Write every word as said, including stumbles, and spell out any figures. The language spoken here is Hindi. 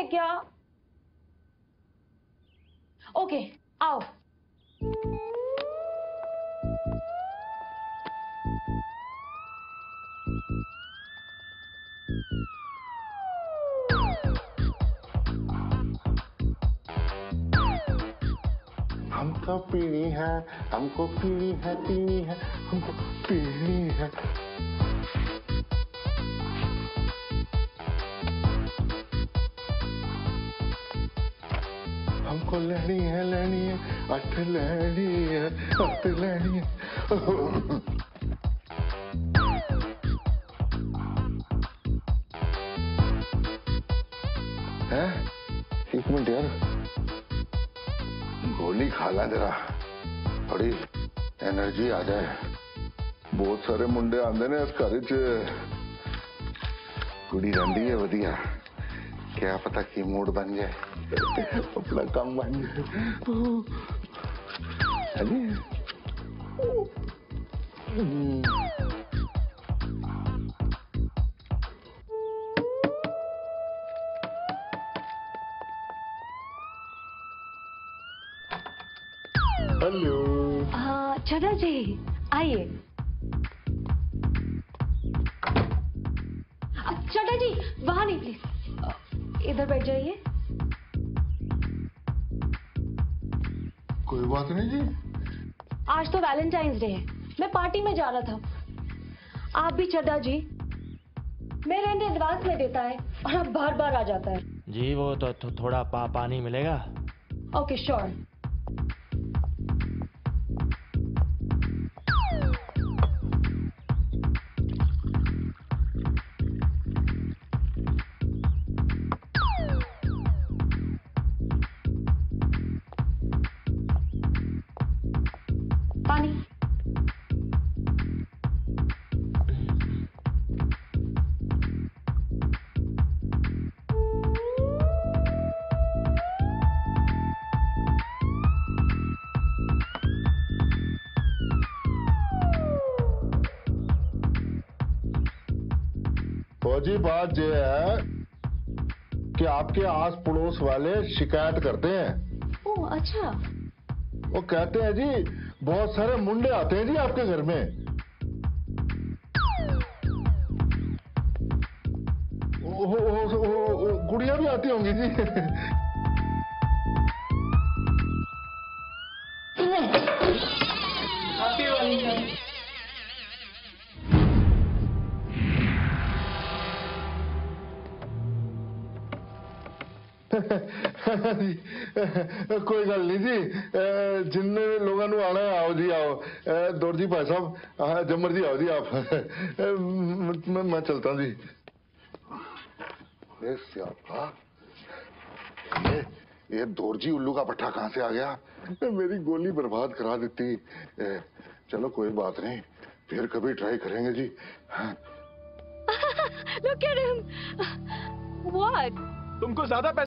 है क्या? ओके आओ। हमको पीनी है, हमको पीनी है, पीनी है, हमको पीनी है। हमको लेनी है, लेनी है, अट लेनी है, अट लेनी है। हैं? एक मिनट यार, गोली खाला जरा, थोड़ी एनर्जी आ जाए। बहुत सारे मुंडे आंदे ने इस घर च, कुड़ी रही है वधिया, क्या पता की मूड बन जाए, अपना काम बन जाए। हेलो। हाँ चला जी, आइए। चटा जी वहां नहीं, प्लीज इधर बैठ जाइए। कोई बात नहीं जी। आज तो वैलेंटाइंस डे है, मैं पार्टी में जा रहा था। आप भी चड्डा जी, मैं रेंट एडवांस में देता है और अब बार बार आ जाता है। जी वो तो थो, थोड़ा पा, पानी मिलेगा? Okay sure. पानी। फौजी बात यह है कि आपके आस पड़ोस वाले शिकायत करते हैं। ओह अच्छा। वो कहते हैं जी बहुत सारे मुंडे आते हैं जी आपके घर में। ओ, ओ, ओ, ओ, गुड़िया भी आती होंगी जी। कोई गल नहीं जी, जिन्ने लोगों को आना है आओ जी आओ। दौड़ जी भाई साहब, हाँ जमर जी आओ जी आप। मैं, मैं चलता हूँ जी। ये स्यापा, ये ये दौरजी उल्लू का पट्टा कहाँ से आ गया? मेरी गोली बर्बाद करा देती। चलो कोई बात नहीं, फिर कभी ट्राई करेंगे जी। Look at him. What? तुमको ज्यादा